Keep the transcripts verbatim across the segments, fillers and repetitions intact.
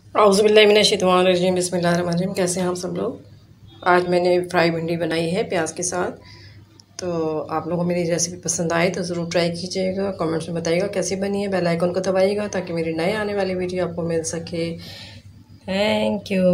औज़ुबिल्लाहिमिनश्शैतानिर्रजीम बिस्मिल्लाहिर्रहमानिर्रहीम। कैसे हैं आप सब लोग। आज मैंने फ्राई भिंडी बनाई है प्याज के साथ। तो आप लोगों को मेरी रेसिपी पसंद आए तो ज़रूर ट्राई कीजिएगा, कमेंट्स में बताइएगा कैसी बनी है। बेल आइकन को दबाइएगा ताकि मेरी नए आने वाली वीडियो आपको मिल सके। Thank you.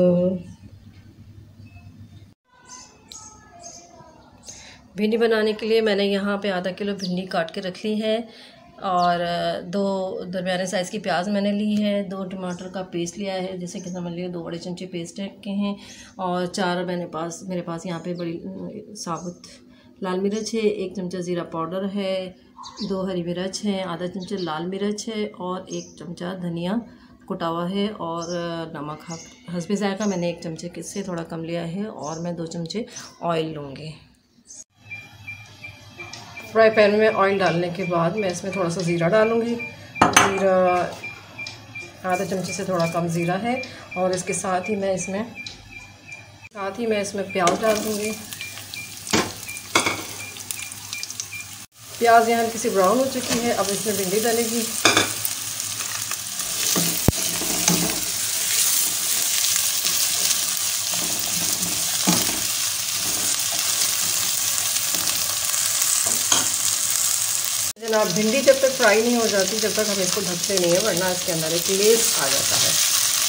भिंडी बनाने के लिए मैंने यहाँ पे आधा किलो भिंडी काट के रख ली है और दो दरमियाने साइज़ की प्याज मैंने ली है, दो टमाटर का पेस्ट लिया है, जैसे कि समझ लिया दो बड़े चमचे पेस्ट के हैं, और चार मैंने पास मेरे पास यहाँ पे बड़ी साबुत लाल मिर्च है, एक चमचा ज़ीरा पाउडर है, दो हरी मिर्च है, आधा चमचा लाल मिर्च है और एक चमचा धनिया कुटा हुआ है, और नमक हस्बे ज़ायक़ा मैंने एक चमचे से थोड़ा कम लिया है, और मैं दो चमचे ऑयल लूँगी। फ्राई पैन में ऑयल डालने के बाद मैं इसमें थोड़ा सा ज़ीरा डालूँगी। ज़ीरा आधा चमचे से थोड़ा कम ज़ीरा है, और इसके साथ ही मैं इसमें साथ ही मैं इसमें प्याज डाल दूँगी। प्याज यहाँ हल्की सी ब्राउन हो चुकी है, अब इसमें भिंडी डालेगी। जनाब, भिंडी जब तक फ्राई नहीं हो जाती जब तक हम इसको ढकते नहीं है, वरना इसके अंदर एक लेस आ जाता है।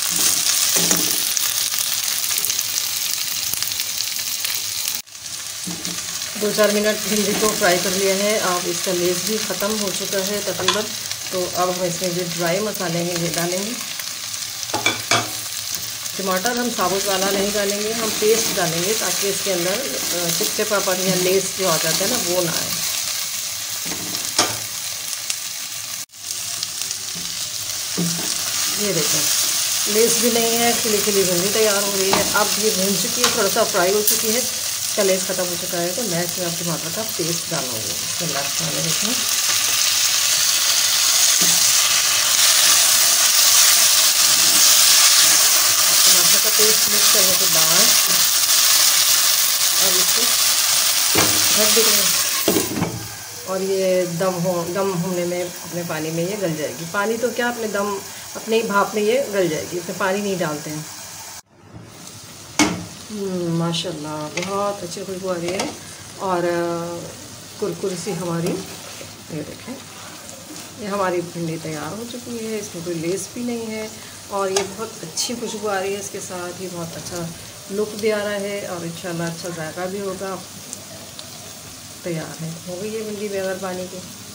दो चार मिनट भिंडी को फ्राई कर लिया है। अब इसका लेस भी ख़त्म हो चुका है तकरीबन। तो अब हम इसमें जो ड्राई मसाले हैं ये डालेंगे। टमाटर हम साबुत वाला नहीं डालेंगे, हम पेस्ट डालेंगे ताकि इसके अंदर चिपचिपापन या लेस जो आ जाता है ना वो ना आए। ये देखें, लेस भी नहीं है, खिली खिली भिंडी तैयार हो रही है। अब ये भून चुकी है, थोड़ा सा फ्राई हो चुकी है, इसका लेस ख़त्म हो चुका है। तो मैं इसमें अब टमाटर का पेस्ट डालूँगी। इसमें लास्ट डालें इसमें टमाटर का पेस्ट मिक्स करने के बाद अब इसको ढक देंगे, और ये दम हो दम होने में अपने पानी में ये गल जाएगी। पानी तो क्या, अपने दम अपने ही भाप में ये गल जाएगी, इसमें पानी नहीं डालते हैं। माशाल्लाह बहुत अच्छी खुशबू आ रही है, और कुरकुरी सी हमारी, ये देखें, ये हमारी भिंडी तैयार हो चुकी है। इसमें कोई लेस भी नहीं है, और ये बहुत अच्छी खुशबू आ रही है। इसके साथ ही बहुत अच्छा लुक भी आ रहा है, और इंशाल्लाह अच्छा जायका भी होगा। तैयार है, हो गई है भिंडी बगैर पानी की।